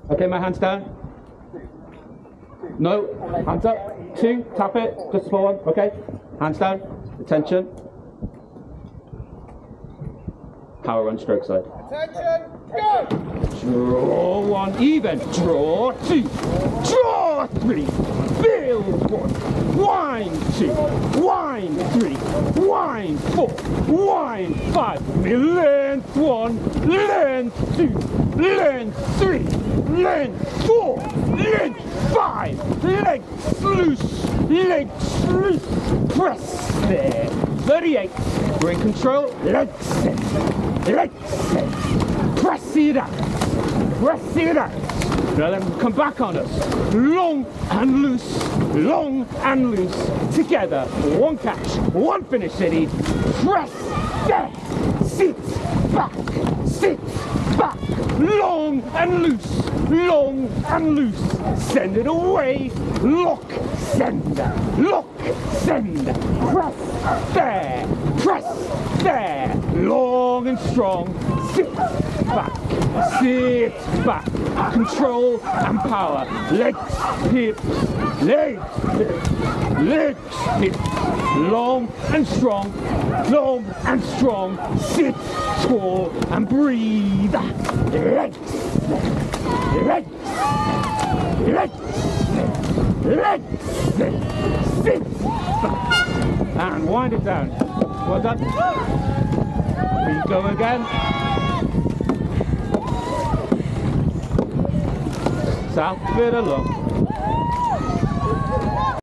Okay, my hands down. No, hands up. 2, tap it, just for 1, okay? Hands down, attention. Power run, stroke side. Attention, go! Draw 1, even. Draw 2. Draw 3. Build 1. Wind 2. Wind 3. Wind 4. Wind 5. Length 1. Length 2. Length 3. Length 4. Length 5. Legs loose. Legs loose. Press there. 38. We're in control. Legs in. Legs in. Press it out. Press it out. Now then come back on us. Long and loose. Long and loose. Together. 1 catch. 1 finish city. Press there. Sit back. Sit back. Long and loose. Long and loose. Send it away. Lock. Send. Lock. Send. Press there. Press there. Long and strong. Sit back. Sit back. Control and power. Legs, hips, legs, hips, legs, hips. Long and strong. Long and strong. Sit tall and breathe. Legs, legs, legs, legs. Sit back. And wind it down. Well done. We go again. South bit along.